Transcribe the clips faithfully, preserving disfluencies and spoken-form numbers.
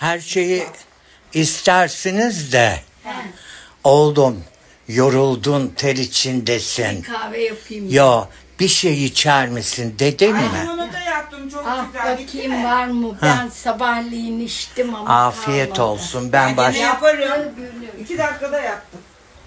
Her şeyi istersiniz de. Oğlum yoruldun, ter içindesin. Kahve yapayım. Yo, bir şey içer misin dedim Ay mi? onu da yaptım çok Ah güzel. Gitti bakayım mi? var mı? Ben sabahleyin içtim ama Afiyet kalmadı. olsun. Ben Ben baş... gene yaparım. Gülüm. İki dakikada yaptım.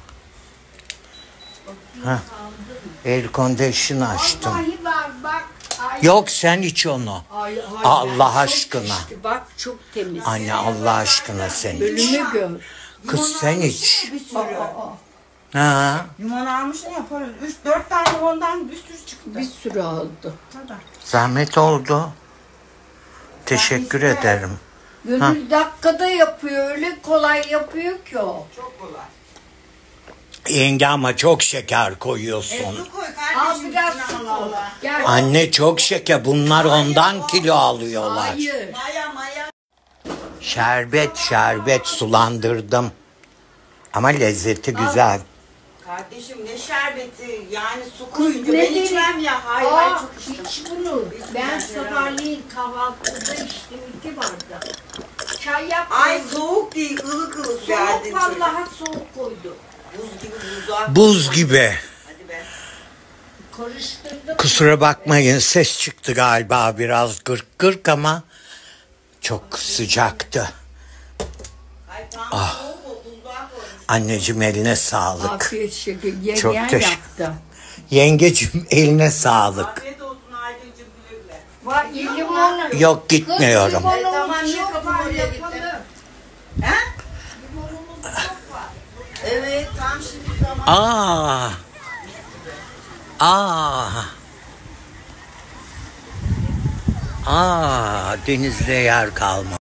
Air condition açtım. Vallahi var bak. Ay, Yok sen iç onu. ay, ay, Allah ben çok aşkına. içti. Bak çok temiz. Anne Allah aşkına sen iç. Ölümü gör. Kız sen iç. Bir sürü. Ha. Limon almış ne yaparız? Üç, dört tane ondan bir sürü çıktı. Bir sürü oldu. Kadar. Zahmet oldu. Teşekkür Ben isterim. ederim. Gönül dakikada yapıyor. Öyle kolay yapıyor ki o. Çok kolay. Yenge ama çok şeker E, koyuyorsun. su koy Al kardeşim. biraz üstüne, su Allah koy. Allah. Gel. Anne çok şeker. Bunlar ondan kilo alıyorlar. Hayır. Maya maya. Şerbet şerbet sulandırdım. Ama lezzeti güzel. Kardeşim ne şerbeti yani su Kız koyunca ne ben diyeyim? içmem ya. Hayır hayır Aa, çok içtim. iç bunu. Ben sabahleyin kahvaltıda içtim iki bardak. Çay yaptım. Ay soğuk değil ılık ılık verdin. Soğuk vallahi soğuk koydu. Buz gibi buzluğa. Buz gibi. Hadi be. Karıştırdım. Kusura bakmayın ses çıktı galiba biraz gırk gırk ama çok sıcaktı. Ay tam Ah. soğuk o buzluğa koymuş. Anneciğim eline sağlık. Afiyet şeker. Çok Yengen teşekkür- yaptı. Yengecim eline sağlık. Afiyet olsun Aydıncığım güle güle. Var limonu. Yok gitmiyorum. Kız, E, tamam, limonumuz niye çok kapım var, oraya gitti? yapalım. He? Limonumuz çok var. Evet tam şimdi zaman. Aa. Aa. Aa, denizde yer kalmadı.